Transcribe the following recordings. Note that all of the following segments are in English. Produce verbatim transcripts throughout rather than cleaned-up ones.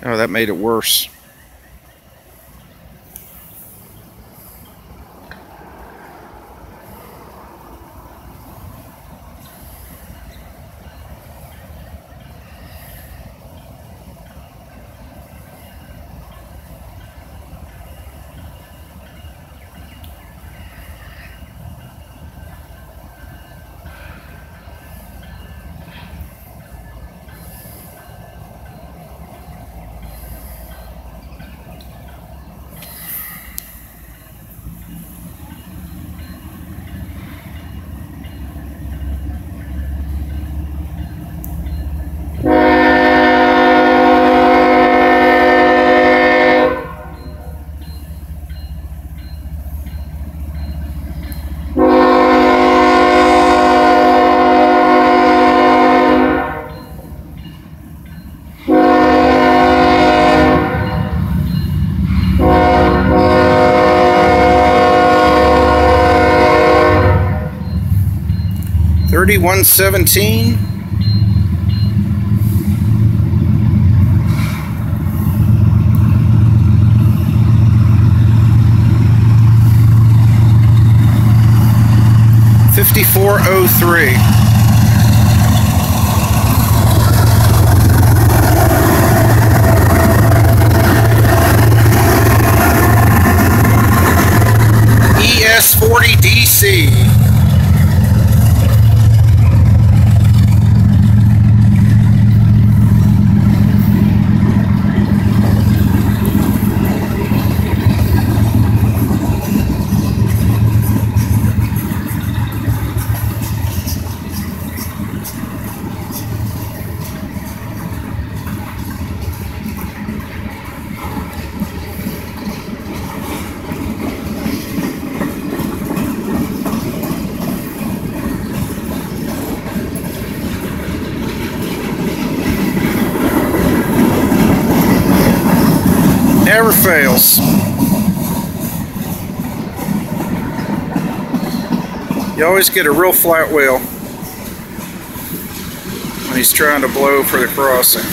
Oh, that made it worse. thirty-one seventeen. fifty-four oh three. E S forty D C. Never fails. You always get a real flat wheel when he's trying to blow for the crossing.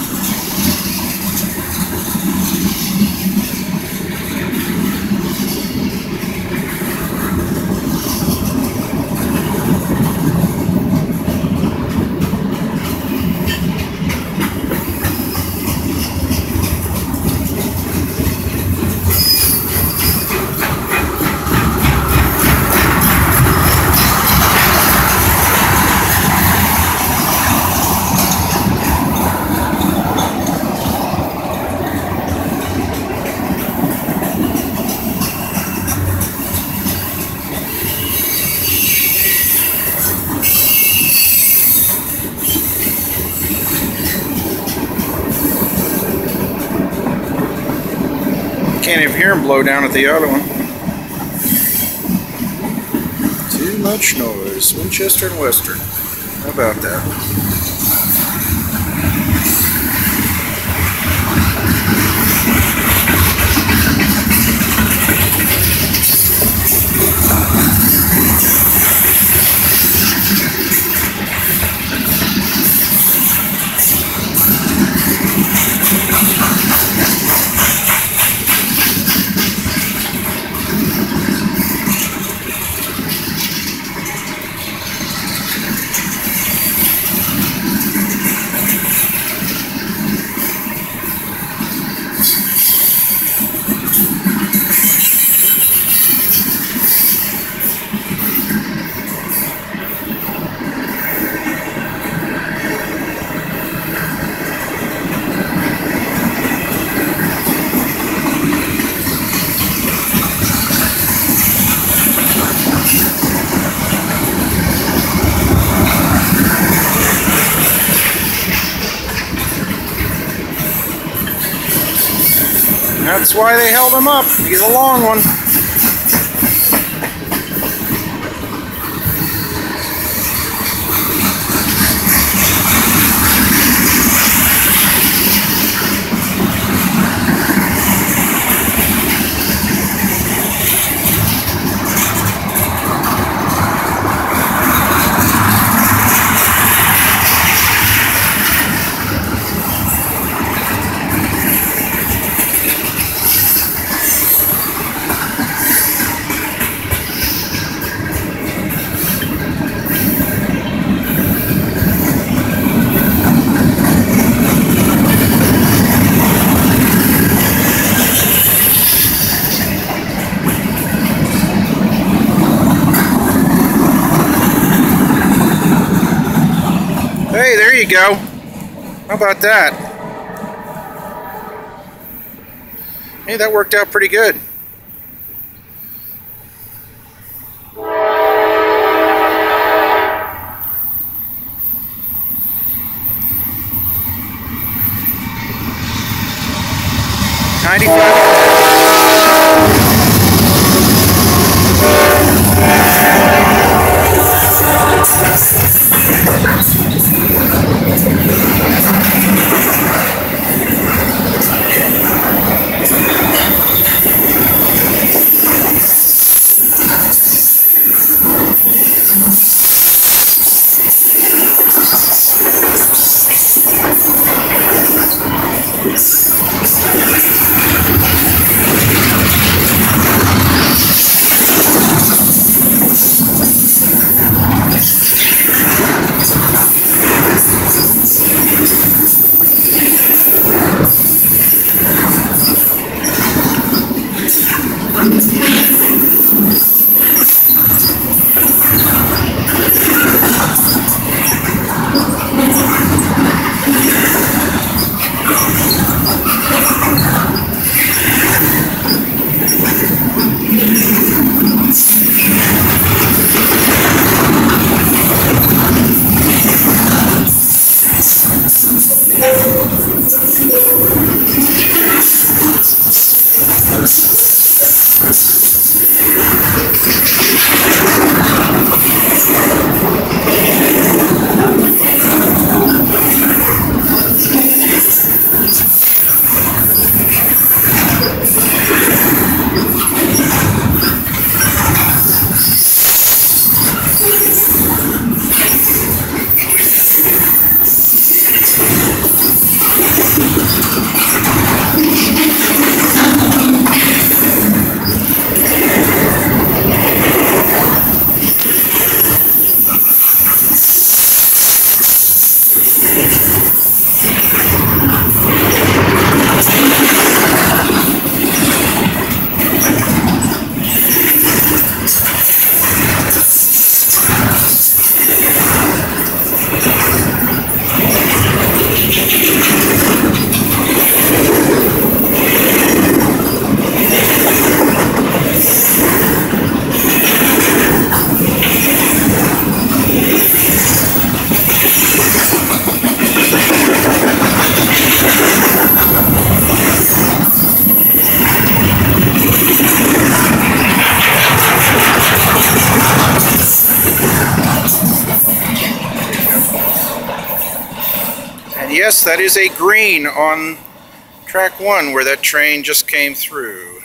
Can't even hear him blow down at the other one. Too much noise. Winchester and Western. How about that? That's why they held him up. He's a long one. you go. How about that? Hey, that worked out pretty good. ninety-five. And yes, that is a green on track one where that train just came through.